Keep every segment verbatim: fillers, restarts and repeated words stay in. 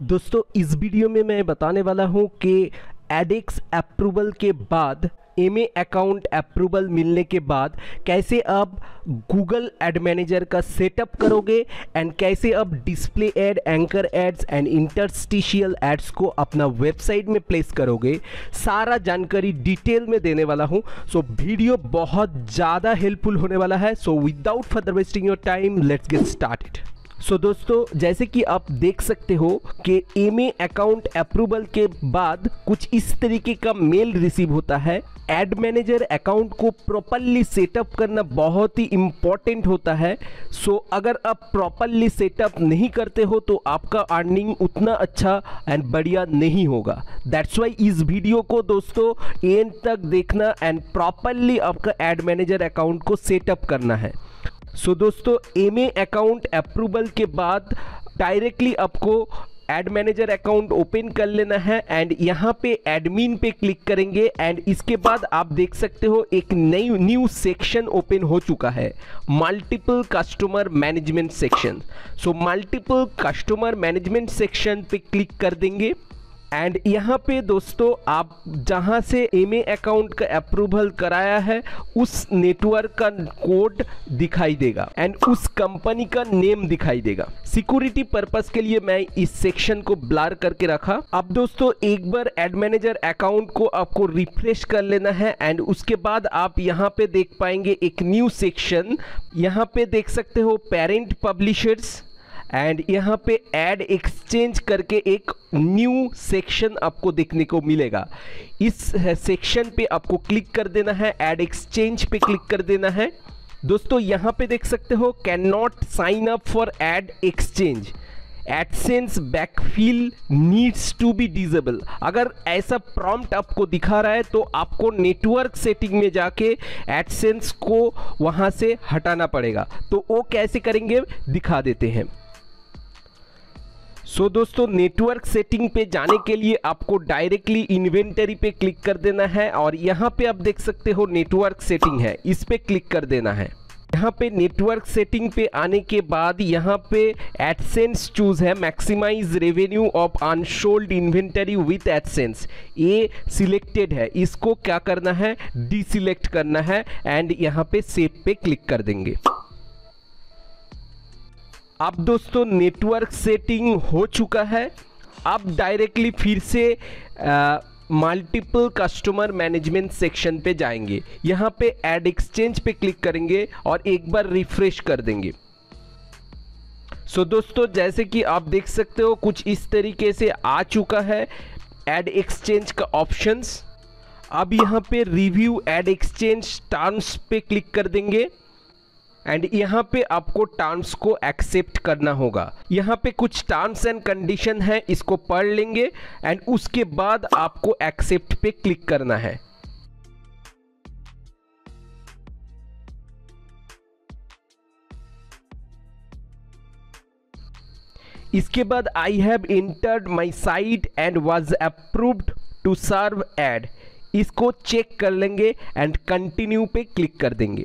दोस्तों इस वीडियो में मैं बताने वाला हूं कि एडेक्स अप्रूवल के बाद एमए अकाउंट अप्रूवल मिलने के बाद कैसे आप गूगल एड मैनेजर का सेटअप करोगे एंड कैसे आप display ad, anchor ads and interstitial ads को अपना वेबसाइट में प्लेस करोगे। सारा जानकारी डिटेल में देने वाला हूं। सो वीडियो बहुत ज़्यादा हेल्पफुल होने वाला है। So without further wasting your time let's get started. So so, दोस्तों जैसे कि आप देख सकते हो कि एमए अकाउंट अप्रूवल के बाद कुछ इस तरीके का मेल रिसीव होता है। एड मैनेजर अकाउंट को प्रॉपरली सेटअप करना बहुत ही इम्पॉर्टेंट होता है। सो so, अगर आप प्रॉपरली सेटअप नहीं करते हो तो आपका अर्निंग उतना अच्छा एंड बढ़िया नहीं होगा। दैट्स वाई इस वीडियो को दोस्तों एंड तक देखना एंड प्रॉपरली आपका एड मैनेजर अकाउंट को सेटअप करना है। सो so, दोस्तों एमए अकाउंट अप्रूवल के बाद डायरेक्टली आपको एड मैनेजर अकाउंट ओपन कर लेना है एंड यहाँ पे एडमिन पे क्लिक करेंगे एंड इसके बाद आप देख सकते हो एक नई न्यू सेक्शन ओपन हो चुका है, multiple customer management section. So multiple customer management section पे क्लिक कर देंगे एंड यहाँ पे दोस्तों आप जहाँ से एमए अकाउंट का अप्रूवल कराया है उस नेटवर्क का कोड दिखाई देगा एंड उस कंपनी का नेम दिखाई देगा। सिक्योरिटी पर्पस के लिए मैं इस सेक्शन को ब्लर करके रखा। अब दोस्तों एक बार एड मैनेजर अकाउंट को आपको रिफ्रेश कर लेना है एंड उसके बाद आप यहाँ पे देख पाएंगे एक न्यू सेक्शन। यहाँ पे देख सकते हो पेरेंट पब्लिशर्स एंड यहाँ पे एड एक्सचेंज करके एक न्यू सेक्शन आपको देखने को मिलेगा। इस सेक्शन पे आपको क्लिक कर देना है, एड एक्सचेंज पे क्लिक कर देना है। दोस्तों यहाँ पे देख सकते हो can not sign up for ad exchange, AdSense backfill needs to be disable. अगर ऐसा प्रॉम्प्ट आपको दिखा रहा है तो आपको नेटवर्क सेटिंग में जाके एडसेंस को वहाँ से हटाना पड़ेगा। तो वो कैसे करेंगे दिखा देते हैं। सो so, दोस्तों नेटवर्क सेटिंग पे जाने के लिए आपको डायरेक्टली इन्वेंटरी पे क्लिक कर देना है और यहाँ पे आप देख सकते हो नेटवर्क सेटिंग है, इस पे क्लिक कर देना है। यहाँ पे नेटवर्क सेटिंग पे आने के बाद यहाँ पे एडसेंस चूज है, maximize revenue of unsold inventory with AdSense, ये सिलेक्टेड है। इसको क्या करना है, डिसिलेक्ट करना है एंड यहाँ पे सेव पे क्लिक कर देंगे। अब दोस्तों नेटवर्क सेटिंग हो चुका है। अब डायरेक्टली फिर से मल्टीपल कस्टमर मैनेजमेंट सेक्शन पे जाएंगे। यहाँ पे एड एक्सचेंज पे क्लिक करेंगे और एक बार रिफ्रेश कर देंगे। सो so, दोस्तों जैसे कि आप देख सकते हो कुछ इस तरीके से आ चुका है एड एक्सचेंज का ऑप्शंस। अब यहाँ पे रिव्यू एड एक्सचेंज टर्म्स पे क्लिक कर देंगे एंड यहाँ पे आपको टर्म्स को एक्सेप्ट करना होगा। यहाँ पे कुछ टर्म्स एंड कंडीशन है, इसको पढ़ लेंगे एंड उसके बाद आपको एक्सेप्ट पे क्लिक करना है। इसके बाद I have entered my site and was approved to serve ad, इसको चेक कर लेंगे एंड कंटिन्यू पे क्लिक कर देंगे।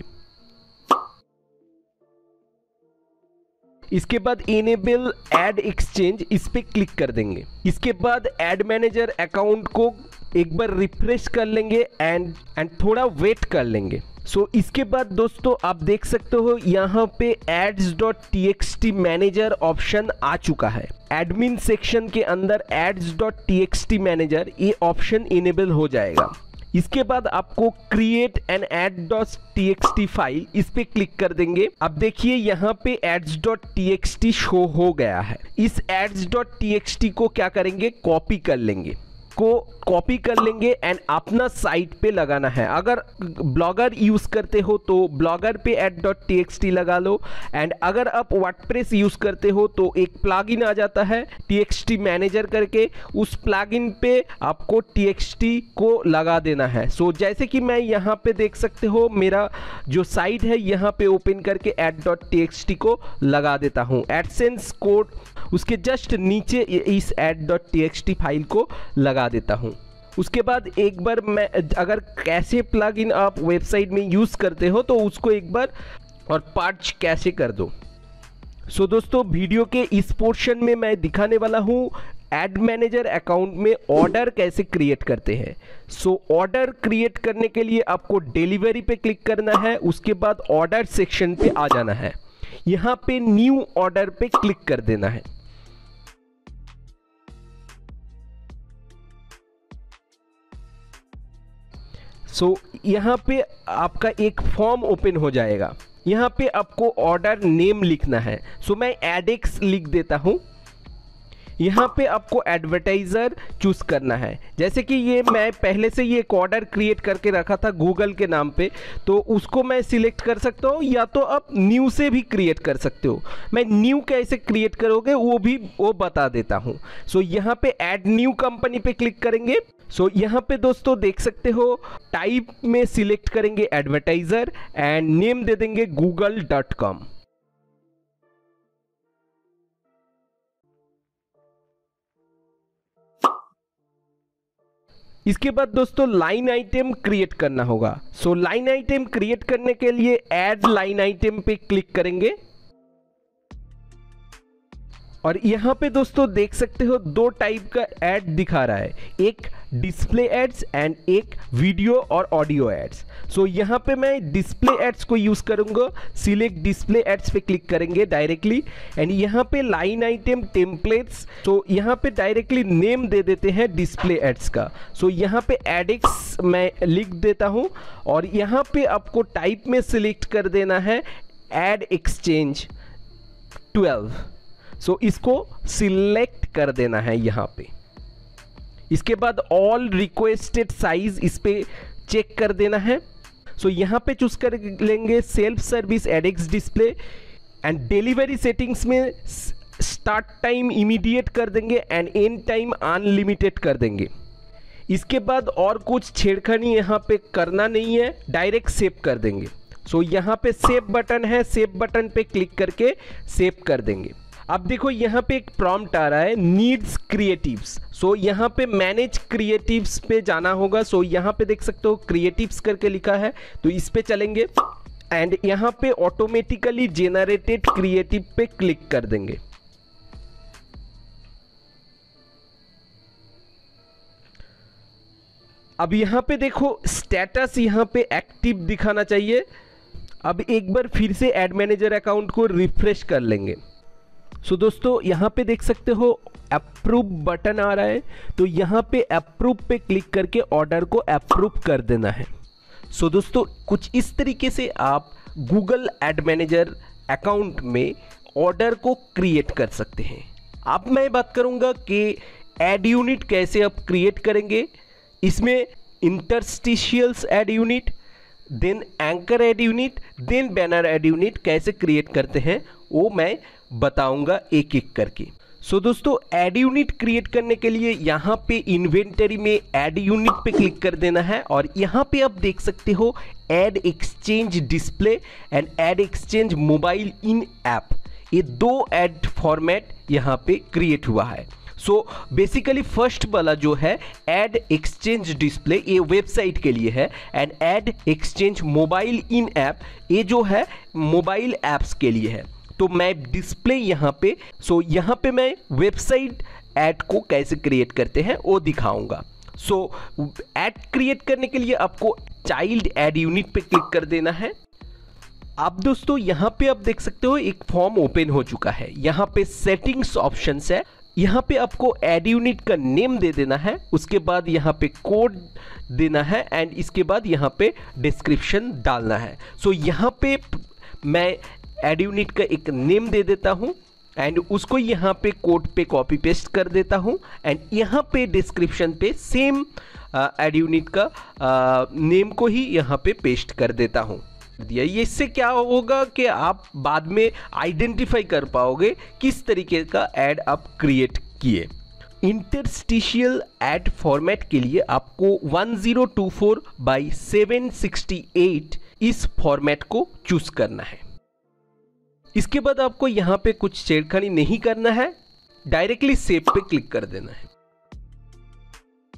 इसके बाद इनेबल एड एक्सचेंज, इस पे क्लिक कर देंगे। इसके बाद एड मैनेजर अकाउंट को एक बार रिफ्रेश कर लेंगे एंड एंड थोड़ा वेट कर लेंगे। सो so, इसके बाद दोस्तों आप देख सकते हो यहाँ पे ads dot T X T manager option आ चुका है। एडमिन सेक्शन के अंदर ads dot T X T manager ये ऑप्शन इनेबल हो जाएगा। इसके बाद आपको create an ad dot T X T file, इस पे क्लिक कर देंगे। अब देखिए यहाँ पे ads dot T X T show हो गया है। इस ads dot T X T को क्या करेंगे, कॉपी कर लेंगे को कॉपी कर लेंगे एंड अपना साइट पे लगाना है। अगर ब्लॉगर यूज करते हो तो ब्लॉगर पे ad dot T X T लगा लो एंड अगर आप वर्डप्रेस यूज करते हो तो एक प्लगइन आ जाता है टी एक्स टी मैनेजर करके, उस प्लगइन पे आपको टी एक्स टी को लगा देना है। सो so, जैसे कि मैं यहाँ पे देख सकते हो मेरा जो साइट है यहाँ पे ओपन करके ad dot T X T को लगा देता हूँ। एडसेंस कोड उसके जस्ट नीचे इस ad dot T X T file को लगा देता हूं। उसके बाद एक बार मैं अगर कैसे प्लगइन आप वेबसाइट में यूज करते हो तो उसको एक बार और पर्च कैसे कर दो। सो so, दोस्तों वीडियो के इस पोर्शन में मैं दिखाने वाला हूँ एड मैनेजर अकाउंट में ऑर्डर कैसे क्रिएट करते हैं। सो ऑर्डर क्रिएट करने के लिए आपको डिलीवरी पे क्लिक करना है, उसके बाद ऑर्डर सेक्शन पे आ जाना है, यहां पे न्यू ऑर्डर पे क्लिक कर देना है। सो so, यहाँ पे आपका एक फॉर्म ओपन हो जाएगा, यहाँ पे आपको ऑर्डर नेम लिखना है। सो so, मैं एडेक्स लिख देता हूँ। यहाँ पे आपको एडवर्टाइजर चूज करना है, जैसे कि ये मैं पहले से ये एक ऑर्डर क्रिएट करके रखा था गूगल के नाम पे, तो उसको मैं सिलेक्ट कर सकता हूँ, या तो आप न्यू से भी क्रिएट कर सकते हो। मैं न्यू कैसे क्रिएट करोगे वो भी वो बता देता हूँ। सो so, यहाँ पे ऐड न्यू कंपनी पे क्लिक करेंगे। सो so, यहाँ पे दोस्तों देख सकते हो टाइप में सिलेक्ट करेंगे एडवर्टाइजर एंड नेम दे देंगे गूगल डॉट कॉम। इसके बाद दोस्तों लाइन आइटम क्रिएट करना होगा। सो लाइन आइटम क्रिएट करने के लिए ऐड लाइन आइटम पे क्लिक करेंगे और यहाँ पे दोस्तों देख सकते हो दो टाइप का ऐड दिखा रहा है, एक डिस्प्ले एड्स एंड एक वीडियो और ऑडियो एड्स। सो यहाँ पे मैं डिस्प्ले एड्स को यूज करूंगा। सिलेक्ट डिस्प्ले एड्स पे क्लिक करेंगे डायरेक्टली एंड यहाँ पे लाइन आइटम टेम्पलेट्स, तो यहाँ पे डायरेक्टली नेम दे देते हैं डिस्प्ले एड्स का। सो यहाँ पे एडेक्स मैं लिख देता हूँ और यहाँ पे आपको टाइप में सिलेक्ट कर देना है ad exchange twelve. So so, इसको सिलेक्ट कर देना है यहाँ पे। इसके बाद ऑल रिक्वेस्टेड साइज इस पे चेक कर देना है। सो so, यहाँ पे चूज कर लेंगे self service AdX display and delivery settings में स्टार्ट टाइम इमीडिएट कर देंगे एंड एंड टाइम अनलिमिटेड कर देंगे। इसके बाद और कुछ छेड़खानी यहाँ पे करना नहीं है, डायरेक्ट सेव कर देंगे। सो so, यहाँ पे सेव बटन है, सेव बटन पे क्लिक करके सेव कर देंगे। अब देखो यहाँ पे एक प्रॉम्प्ट आ रहा है नीड्स क्रिएटिव्स। सो यहाँ पे मैनेज क्रिएटिव्स पे जाना होगा। सो so, यहाँ पे देख सकते हो क्रिएटिव्स करके लिखा है, तो इस पे चलेंगे एंड यहाँ पे ऑटोमेटिकली जेनरेटेड क्रिएटिव पे क्लिक कर देंगे। अब यहाँ पे देखो स्टेटस यहाँ पे एक्टिव दिखाना चाहिए। अब एक बार फिर से एड मैनेजर अकाउंट को रिफ्रेश कर लेंगे। सो so, दोस्तों यहाँ पे देख सकते हो अप्रूव बटन आ रहा है, तो यहाँ पे अप्रूव पे क्लिक करके ऑर्डर को अप्रूव कर देना है। सो so, दोस्तों कुछ इस तरीके से आप गूगल एड मैनेजर अकाउंट में ऑर्डर को क्रिएट कर सकते हैं। अब मैं बात करूंगा कि एड यूनिट कैसे आप क्रिएट करेंगे। इसमें interstitials ad unit, then anchor ad unit, then banner ad unit कैसे क्रिएट करते हैं वो मैं बताऊंगा एक एक करके। सो so, दोस्तों एड यूनिट क्रिएट करने के लिए यहाँ पे इन्वेंटरी में एड यूनिट पे क्लिक कर देना है और यहाँ पे आप देख सकते हो ad exchange display and ad exchange mobile in app, ये दो एड फॉर्मेट यहाँ पे क्रिएट हुआ है। सो बेसिकली फर्स्ट वाला जो है एड एक्सचेंज डिस्प्ले, ये वेबसाइट के लिए है and ad exchange mobile in app, ये जो है मोबाइल ऐप्स के लिए है। तो मैं डिस्प्ले यहाँ पे, सो so यहाँ पे मैं वेबसाइट ऐड को कैसे क्रिएट करते हैं वो दिखाऊंगा। सो ऐड क्रिएट करने के लिए आपको चाइल्ड ऐड यूनिट पे क्लिक कर देना है। अब दोस्तों यहाँ पे आप देख सकते हो एक फॉर्म ओपन हो चुका है, यहाँ पे सेटिंग्स ऑप्शंस है, यहाँ पे आपको ऐड यूनिट का नेम दे देना है, उसके बाद यहाँ पे कोड देना है एंड इसके बाद यहाँ पे डिस्क्रिप्शन डालना है। सो so यहाँ पे मैं एड यूनिट का एक नेम दे देता हूं एंड उसको यहाँ पे कोड पे कॉपी पेस्ट कर देता हूं एंड यहाँ पे डिस्क्रिप्शन पे सेम एड यूनिट का नेम को ही यहाँ पे पेस्ट कर देता हूं। दिया ये इससे क्या होगा कि आप बाद में आइडेंटिफाई कर पाओगे किस तरीके का एड आप क्रिएट किए। इंटरस्टिशियल एड फॉर्मेट के लिए आपको one zero two four by seven sixty eight इस फॉर्मेट को चूज करना है। इसके बाद आपको यहाँ पे कुछ छेड़खानी नहीं करना है, डायरेक्टली सेव पे क्लिक कर देना है।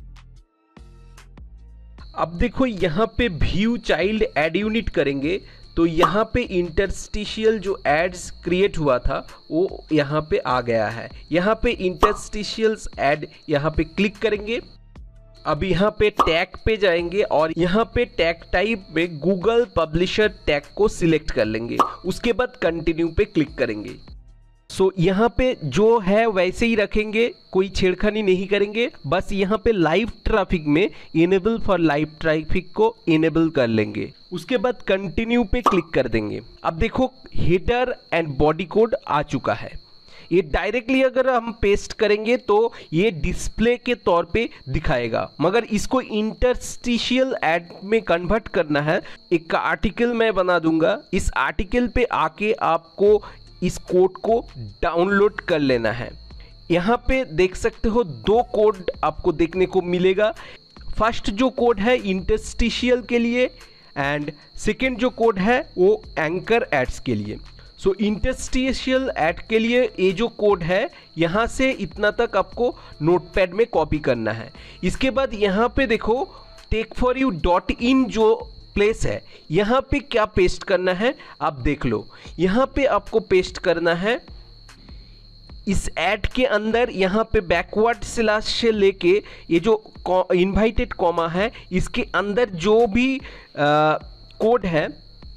अब देखो यहाँ पे व्यू चाइल्ड एड यूनिट करेंगे तो यहाँ पे इंटरस्टिशियल जो एड्स क्रिएट हुआ था वो यहाँ पे आ गया है। यहाँ पे इंटरस्टिशियल्स एड यहाँ पे क्लिक करेंगे। अब यहाँ पे टैग पे जाएंगे और यहाँ पे टैग टाइप में गूगल पब्लिशर टैग को सिलेक्ट कर लेंगे। उसके बाद कंटिन्यू पे क्लिक करेंगे। सो so, यहाँ पे जो है वैसे ही रखेंगे, कोई छेड़खानी नहीं करेंगे। बस यहाँ पे लाइव ट्रैफिक में इनेबल फॉर लाइव ट्रैफिक को इनेबल कर लेंगे। उसके बाद कंटिन्यू पे क्लिक कर देंगे। अब देखो हेडर एंड बॉडी कोड आ चुका है। ये डायरेक्टली अगर हम पेस्ट करेंगे तो ये डिस्प्ले के तौर पे दिखाएगा, मगर इसको इंटरस्टिशियल एड में कन्वर्ट करना है। एक आर्टिकल मैं बना दूंगा, इस आर्टिकल पे आके आपको इस कोड को डाउनलोड कर लेना है। यहाँ पे देख सकते हो दो कोड आपको देखने को मिलेगा। फर्स्ट जो कोड है इंटरस्टिशियल के लिए एंड सेकेंड जो कोड है वो एंकर एड्स के लिए। सो इंटरस्टिशियल एड के लिए ये जो कोड है यहाँ से इतना तक आपको नोटपैड में कॉपी करना है। इसके बाद यहाँ पे देखो tech for you dot in जो प्लेस है, यहाँ पे क्या पेस्ट करना है आप देख लो। यहाँ पे आपको पेस्ट करना है इस ऐड के अंदर, यहाँ पे बैकवर्ड स्लैश से लेके ये जो इनवाइटेड कॉमा है इसके अंदर जो भी आ, कोड है,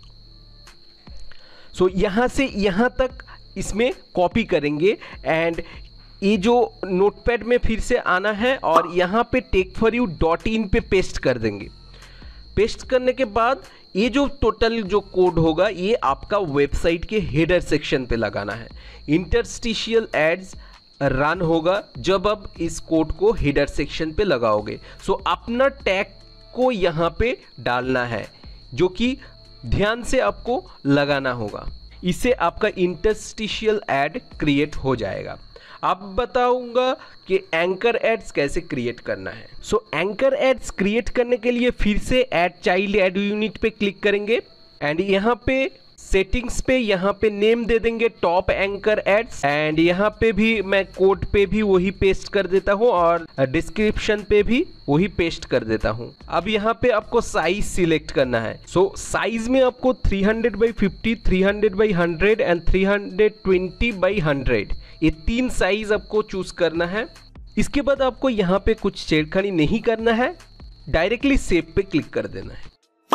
सो यहाँ से यहाँ तक इसमें कॉपी करेंगे एंड ये जो नोटपैड में फिर से आना है और यहाँ पे tech for you dot in पे पेस्ट कर देंगे। पेस्ट करने के बाद ये जो टोटल जो कोड होगा ये आपका वेबसाइट के हेडर सेक्शन पे लगाना है। इंटरस्टिशियल एड्स रन होगा जब आप इस कोड को हेडर सेक्शन पे लगाओगे। सो अपना टैग को यहाँ पे डालना है जो कि ध्यान से आपको लगाना होगा। इससे आपका इंटरस्टिशियल एड क्रिएट हो जाएगा। अब बताऊंगा कि एंकर एड्स कैसे क्रिएट करना है। सो एंकर एड्स क्रिएट करने के लिए फिर से ऐड चाइल्ड एड यूनिट पे क्लिक करेंगे एंड यहाँ पे सेटिंग्स पे यहाँ पे नेम दे देंगे टॉप एंकर एड्स एंड यहाँ पे भी मैं कोड पे भी वही पेस्ट कर देता हूँ और डिस्क्रिप्शन पे भी वही पेस्ट कर देता हूँ। अब यहाँ पे आपको साइज सिलेक्ट करना है। सो so, साइज में आपको three hundred by fifty, three hundred by hundred and three hundred twenty by hundred ये तीन साइज आपको चूज करना है। इसके बाद आपको यहाँ पे कुछ छेड़खानी नहीं करना है, डायरेक्टली सेव पे क्लिक कर देना है।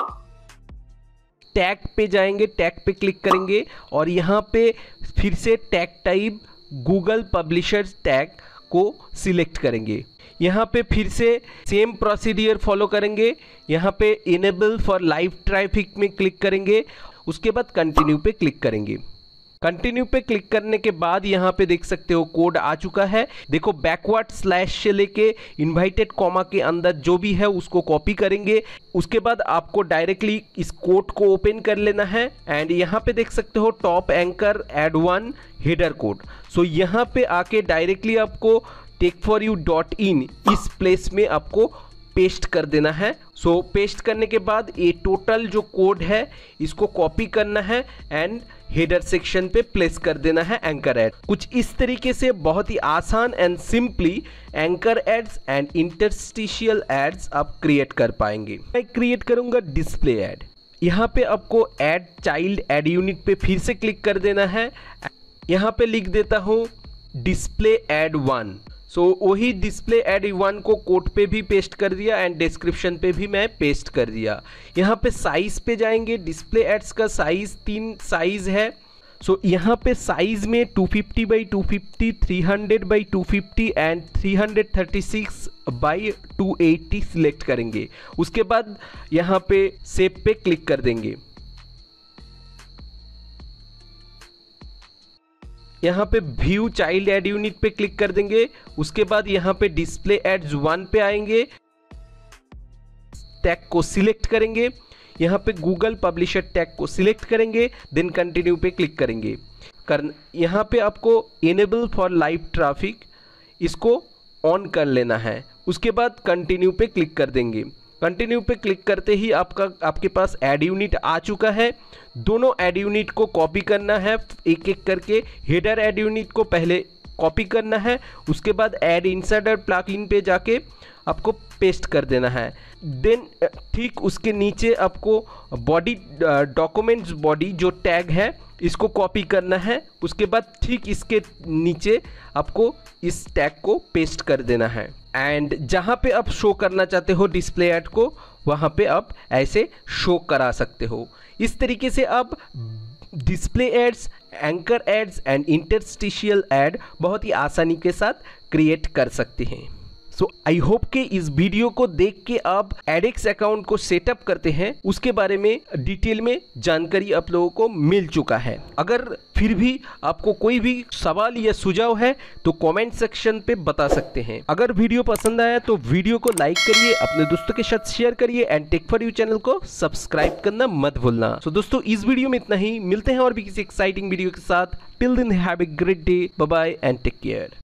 टैग पे जाएंगे, टैग पे क्लिक करेंगे और यहाँ पे फिर से tag type Google publishers tag को सिलेक्ट करेंगे। यहाँ पे फिर से सेम प्रोसीडियर फॉलो करेंगे। यहाँ पे इनेबल फॉर लाइव ट्रैफिक में क्लिक करेंगे। उसके बाद कंटिन्यू पे क्लिक करेंगे। कंटिन्यू पे क्लिक करने के बाद यहाँ पे देख सकते हो कोड आ चुका है। देखो बैकवर्ड स्लैश से लेके इनवाइटेड कॉमा के अंदर जो भी है उसको कॉपी करेंगे। उसके बाद आपको डायरेक्टली इस कोड को ओपन कर लेना है एंड यहाँ पे देख सकते हो top anchor ad one header code. So यहाँ पे आके डायरेक्टली आपको tech for you dot in इस प्लेस में आपको पेस्ट कर देना है। सो so, पेस्ट करने के बाद ये टोटल जो कोड है इसको कॉपी करना है एंड हेडर सेक्शन पे प्लेस कर देना है एंकर एड। कुछ इस तरीके से बहुत ही आसान and simply anchor ads and interstitial ads आप क्रिएट कर पाएंगे। मैं क्रिएट करूंगा डिस्प्ले एड। यहाँ पे आपको एड चाइल्ड एड यूनिट पे फिर से क्लिक कर देना है। यहाँ पे लिख देता हूँ display ad one. So so, वही डिस्प्ले एड वन को कोड पे भी पेस्ट कर दिया एंड डिस्क्रिप्शन पे भी मैं पेस्ट कर दिया। यहाँ पे साइज पे जाएंगे। डिस्प्ले एड्स का साइज तीन साइज है। सो so, यहाँ पे साइज में two fifty by two fifty, three hundred by two fifty and three hundred thirty six by two eighty select करेंगे। उसके बाद यहाँ पे सेव पे क्लिक कर देंगे। यहाँ पे व्यू चाइल्ड एड यूनिट पे क्लिक कर देंगे। उसके बाद यहाँ पे डिस्प्ले एड्स वन पे आएंगे, टैग को सिलेक्ट करेंगे। यहाँ पे गूगल पब्लिशर टैग को सिलेक्ट करेंगे, देन कंटिन्यू पे क्लिक करेंगे। कर यहाँ पे आपको इनेबल फॉर लाइव ट्रैफिक इसको ऑन कर लेना है। उसके बाद कंटिन्यू पे क्लिक कर देंगे। कंटिन्यू पे क्लिक करते ही आपका आपके पास एड यूनिट आ चुका है। दोनों एड यूनिट को कॉपी करना है एक एक करके। हेडर एड यूनिट को पहले कॉपी करना है, उसके बाद ऐड इंसर्टर प्लगइन पे जाके आपको पेस्ट कर देना है। देन ठीक उसके नीचे आपको बॉडी डॉक्यूमेंट्स बॉडी जो टैग है इसको कॉपी करना है, उसके बाद ठीक इसके नीचे आपको इस टैग को पेस्ट कर देना है एंड जहाँ पे आप शो करना चाहते हो डिस्प्ले ऐड को वहाँ पे आप ऐसे शो करा सकते हो। इस तरीके से आप display ads, anchor ads and interstitial ad बहुत ही आसानी के साथ क्रिएट कर सकते हैं। सो आई होप कि इस वीडियो को देख के आप एडेक्स अकाउंट को सेटअप करते हैं उसके बारे में डिटेल में जानकारी आप लोगों को मिल चुका है। अगर फिर भी आपको कोई भी सवाल या सुझाव है तो कमेंट सेक्शन पे बता सकते हैं। अगर वीडियो पसंद आया तो वीडियो को लाइक करिए, अपने दोस्तों के साथ शेयर करिए and tech for you channel को सब्सक्राइब करना मत भूलना। सो so, दोस्तों इस वीडियो में इतना ही, मिलते हैं और भी किसी एक्साइटिंग वीडियो के साथ। Till then have a great day, bye bye and take care.